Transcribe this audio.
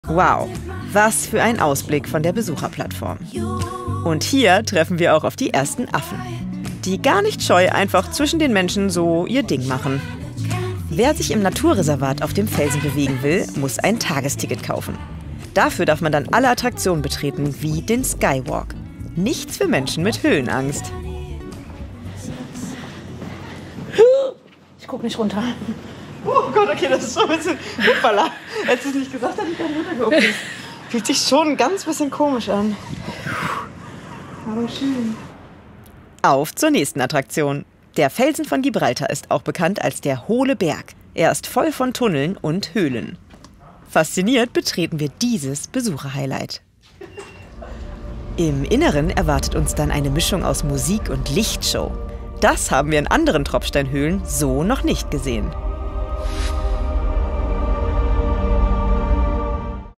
Wow, was für ein Ausblick von der Besucherplattform. Und hier treffen wir auch auf die ersten Affen, die gar nicht scheu einfach zwischen den Menschen so ihr Ding machen. Wer sich im Naturreservat auf dem Felsen bewegen will, muss ein Tagesticket kaufen. Dafür darf man dann alle Attraktionen betreten, wie den Skywalk. Nichts für Menschen mit Höhenangst. Ich guck nicht runter. Oh Gott, okay, das ist schon ein bisschen... Hoppala. Hättest du es nicht gesagt, hätte ich gar nicht runtergeguckt. Fühlt sich schon ein ganz bisschen komisch an. Aber schön. Auf zur nächsten Attraktion. Der Felsen von Gibraltar ist auch bekannt als der Hohle Berg. Er ist voll von Tunneln und Höhlen. Fasziniert betreten wir dieses Besucherhighlight. Im Inneren erwartet uns dann eine Mischung aus Musik und Lichtshow. Das haben wir in anderen Tropfsteinhöhlen so noch nicht gesehen.